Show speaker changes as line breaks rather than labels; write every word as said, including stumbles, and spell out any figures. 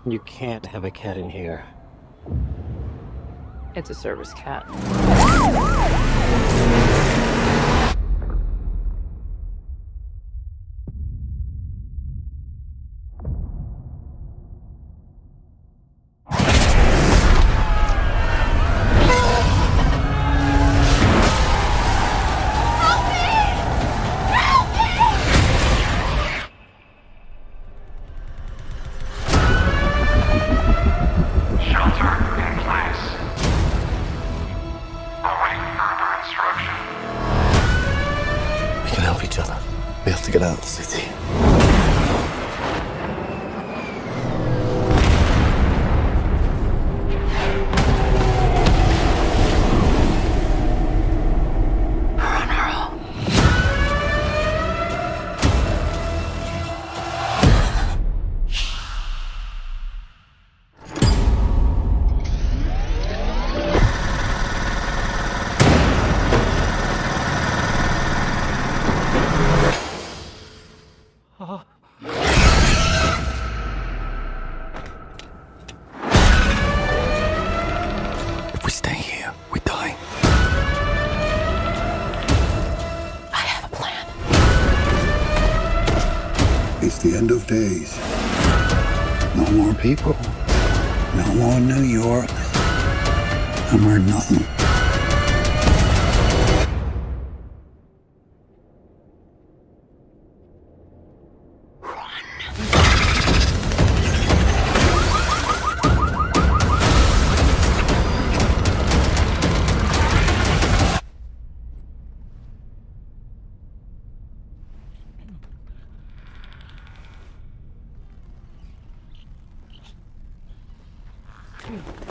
You can't have a cat in here.
It's a service cat.
We can help each other. We have to get out of the city.
Run her home.
If we stay here, we die.
I have a plan.
It's the end of days. No more people. No more New York. No more nothing.
Run.